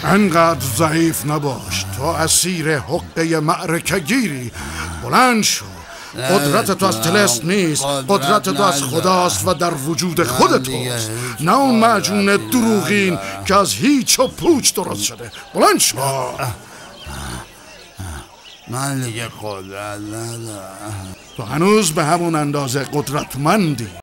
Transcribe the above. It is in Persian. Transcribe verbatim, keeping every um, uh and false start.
انقدر ضعیف نباش، تو اسیر حقه معرکه گیری. بلند شو. قدرت تو از طلسم نیست، قدرت تو از خداست و در وجود خود توست، نه اون معجون دروغین که از هیچ و پوچ درست شده. بلند شو. من دیگه قدرت ندارم. تو هنوز به همون اندازه قدرتمندی.